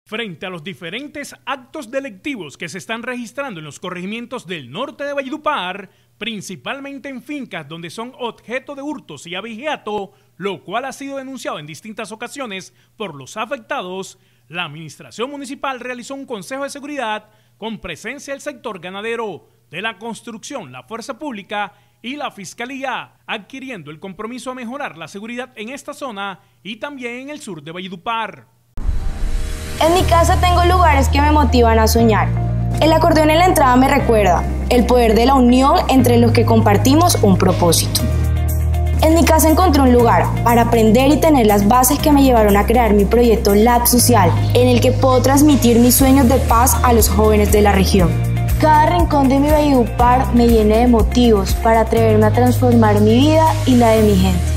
Frente a los diferentes actos delictivos que se están registrando en los corregimientos del norte de Valledupar, principalmente en fincas donde son objeto de hurtos y abigeato, lo cual ha sido denunciado en distintas ocasiones por los afectados, la administración municipal realizó un consejo de seguridad con presencia del sector ganadero, de la construcción, la fuerza pública y la fiscalía, adquiriendo el compromiso a mejorar la seguridad en esta zona y también en el sur de Valledupar. En mi casa tengo lugares que me motivan a soñar. El acordeón en la entrada me recuerda el poder de la unión entre los que compartimos un propósito. En mi casa encontré un lugar para aprender y tener las bases que me llevaron a crear mi proyecto Lab Social, en el que puedo transmitir mis sueños de paz a los jóvenes de la región. Cada rincón de mi Valledupar me llena de motivos para atreverme a transformar mi vida y la de mi gente.